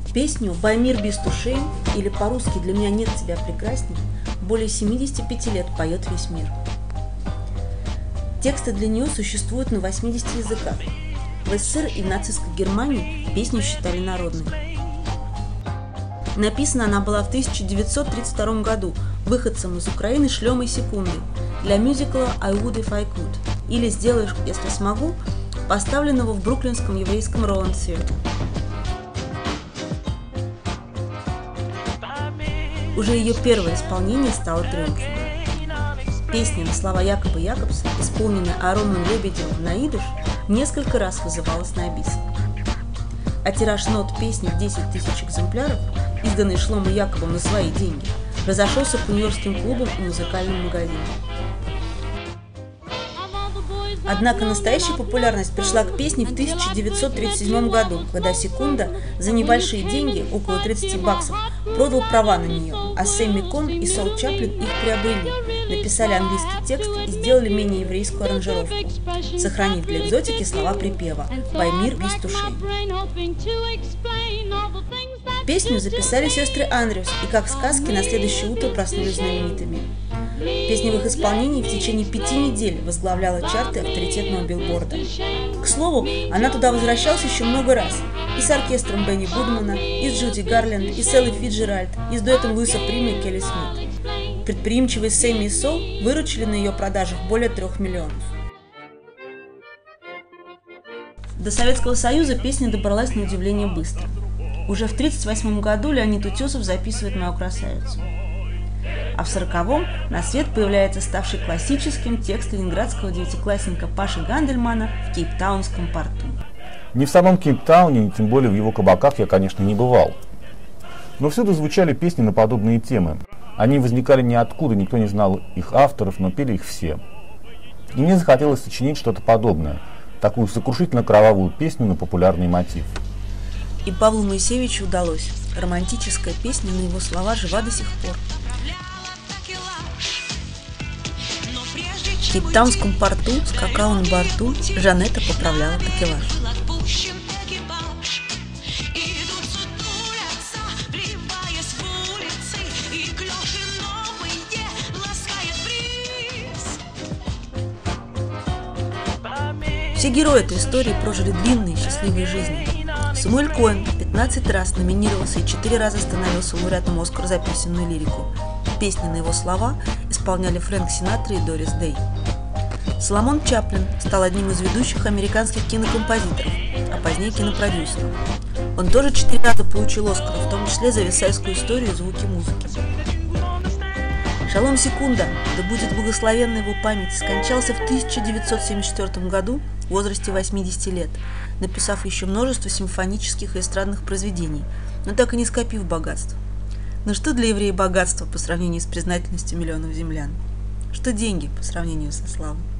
Песню «By mir bist du schön» или по-русски «Для меня нет тебя прекрасней» более 75 лет поет весь мир. Тексты для нее существуют на 80 языках. В СССР и в нацистской Германии песню считали народной. Написана она была в 1932 году выходцем из Украины Шлемой Секундой для мюзикла «I would if I could» или «Сделаешь, если смогу», поставленного в бруклинском еврейском Роланд-Theatre. Уже ее первое исполнение стало триумфом. Песня на слова Якоба Якобса, исполненная Аароном Лебедевым на идиш, несколько раз вызывала снобизм. А тираж нот песни в 10 тысяч экземпляров, изданный Шломой Якобом на свои деньги, разошелся по нью-йоркским клубам и музыкальным магазинам. Однако настоящая популярность пришла к песне в 1937 году, когда Секунда за небольшие деньги, около 30 баксов, продал права на нее, а Сэмми Кон и Сол Чаплин их приобрели, написали английский текст и сделали менее еврейскую аранжировку, сохранив для экзотики слова припева «By mir bist du schön». Песню записали сестры Андрюс и, как в сказке, на следующее утро проснулись знаменитыми. Песня в их исполнении в течение 5 недель возглавляла чарты авторитетного билборда. К слову, она туда возвращалась еще много раз. И с оркестром Бенни Гудмана, и с Джуди Гарленд, и с Эллой Фиджеральд, и с дуэтом Луиса Прима и Келли Смит. Предприимчивые Сэмми и Сол выручили на ее продажах более 3 миллионов. До Советского Союза песня добралась на удивление быстро. Уже в 1938 году Леонид Утесов записывает «Мою красавицу». А в 1940-м на свет появляется ставший классическим текст ленинградского девятиклассника Паши Гандельмана в Кейптаунском порту. Ни в самом Кейптауне, ни тем более в его кабаках я, конечно, не бывал. Но всюду звучали песни на подобные темы. Они возникали ниоткуда, никто не знал их авторов, но пели их все. И мне захотелось сочинить что-то подобное, такую сокрушительно кровавую песню на популярный мотив. И Павлу Моисеевичу удалось. Романтическая песня на его слова жива до сих пор. В Кейптаунском порту скакала на борту, Жанетта поправляла такелаж. Все герои этой истории прожили длинные счастливые жизни. Самуэль Коэн 15 раз номинировался и 4 раза становился лауреатом Оскара за песенную лирику. Песни на его слова исполняли Фрэнк Синатра и Дорис Дэй. Соломон Чаплин стал одним из ведущих американских кинокомпозиторов, а позднее кинопродюсером. Он тоже 4 раза получил Оскар, в том числе за «Версальскую историю» и «Звуки музыки». Шалом Секунда, да будет благословенна его память, скончался в 1974 году в возрасте 80 лет, написав еще множество симфонических и эстрадных произведений, но так и не скопив богатств. Но что для еврея богатство по сравнению с признательностью миллионов землян? Что деньги по сравнению со славой?